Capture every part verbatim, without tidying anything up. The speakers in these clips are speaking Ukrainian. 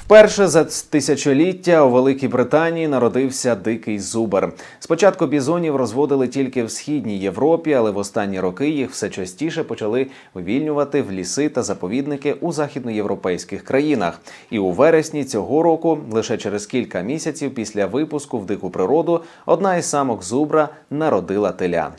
Вперше за тисячоліття у Великій Британії народився дикий зубр. Спочатку бізонів розводили тільки в Східній Європі, але в останні роки їх все частіше почали вивільнювати в ліси та заповідники у західноєвропейських країнах. І у вересні цього року, лише через кілька місяців після випуску в дику природу, одна із самок зубра народила теля.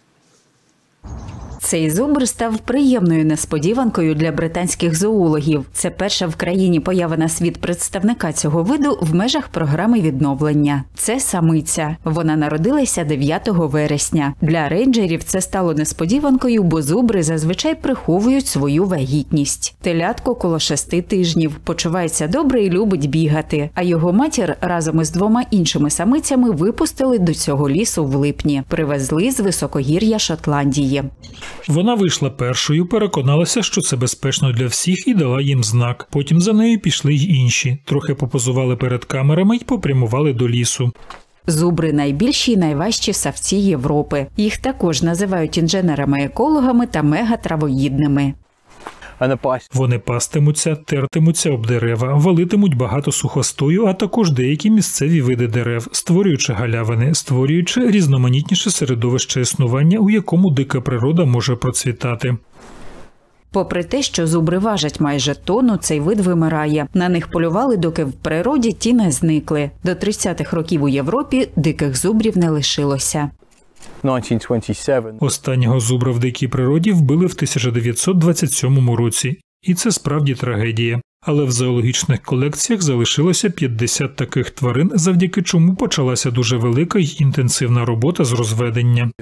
Цей зубр став приємною несподіванкою для британських зоологів. Це перша в країні поява на світ представника цього виду в межах програми відновлення. Це самиця. Вона народилася дев'ятого вересня. Для рейнджерів це стало несподіванкою, бо зубри зазвичай приховують свою вагітність. Телятко коло шести тижнів, почувається добре і любить бігати. А його матір разом із двома іншими самицями випустили до цього лісу в липні. Привезли з високогір'я Шотландії. Вона вийшла першою, переконалася, що це безпечно для всіх і дала їм знак. Потім за нею пішли й інші. Трохи попозували перед камерами й попрямували до лісу. Зубри – найбільші і найважчі савці Європи. Їх також називають інженерами-екологами та мегатравоїдними. Вони пастимуться, тертимуться об дерева, валитимуть багато сухостою, а також деякі місцеві види дерев, створюючи галявини, створюючи різноманітніше середовище існування, у якому дика природа може процвітати. Попри те, що зубри важать майже тонну, цей вид вимирає. На них полювали, доки в природі ті не зникли. До тридцятих років у Європі диких зубрів не лишилося. Останнього зубра в дикій природі вбили в тисяча дев'ятсот двадцять сьомому році. І це справді трагедія. Але в зоологічних колекціях залишилося п'ятдесят таких тварин, завдяки чому почалася дуже велика й інтенсивна робота з розведення.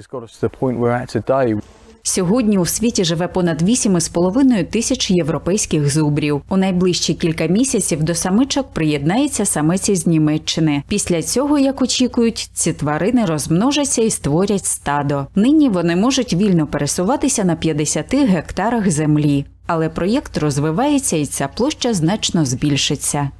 Сьогодні у світі живе понад вісім із половиною тисяч європейських зубрів. У найближчі кілька місяців до самичок приєднається самець із Німеччини. Після цього, як очікують, ці тварини розмножаться і створять стадо. Нині вони можуть вільно пересуватися на п'ятдесяти гектарах землі. Але проєкт розвивається і ця площа значно збільшиться.